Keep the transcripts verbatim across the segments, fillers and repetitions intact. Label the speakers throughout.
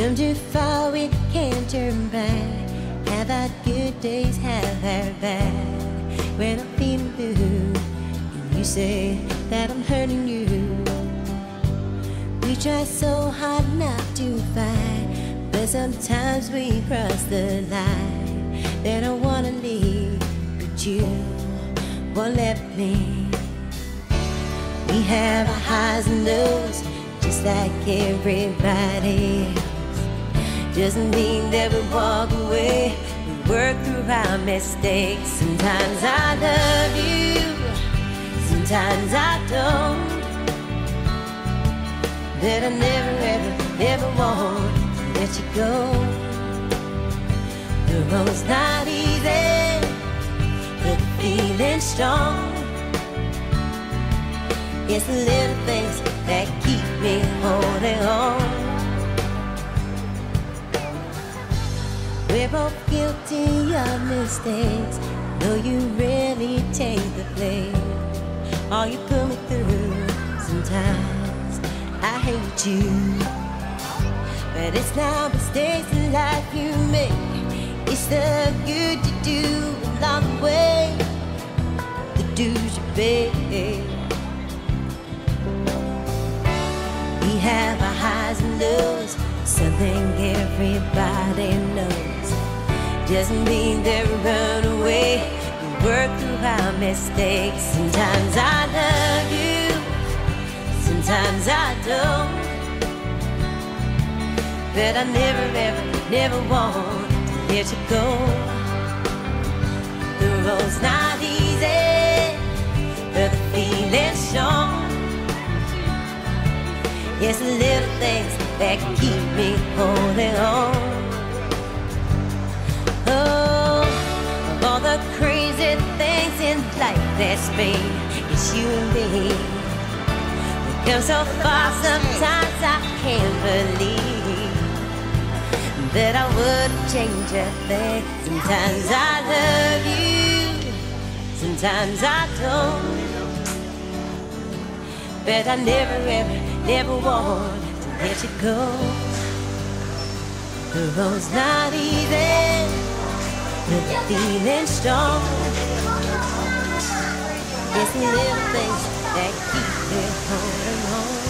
Speaker 1: Come too far, we can't turn back. Have had good days, have had bad. When I'm feeling blue, and you say that I'm hurting you. We try so hard not to fight, but sometimes we cross the line. Then I wanna leave, but you won't let me. We have our highs and lows, just like everybody else. Doesn't mean that we walk away. We work through our mistakes. Sometimes I love you, sometimes I don't. But I never, ever, ever want to let you go. The road's not easy, but the feeling's strong. It's the little things that keep me holding on. We're both guilty of mistakes, though you really take the blame. All you put me through, sometimes I hate you. But it's not mistakes in life you make, it's the good you do along the way, the dues you pay. We have our highs and lows, something everybody knows. Doesn't mean that we run away. We work through our mistakes. Sometimes I love you, sometimes I don't. But I never, ever, never want to let you go. The road's not easy, but the feeling's strong. It's the little things that keep me holding on. Oh, of all the crazy things in life that's me, it's you and me. We come so far, sometimes I can't believe that I wouldn't change a thing. Sometimes I love you, sometimes I don't. But I never, ever, never want to let you go. The road's not easy, but the feeling's strong. It's the little things that keep me holding on.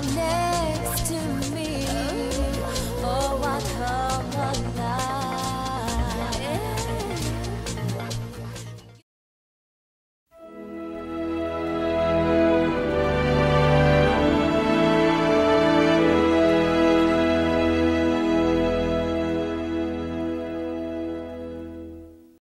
Speaker 1: never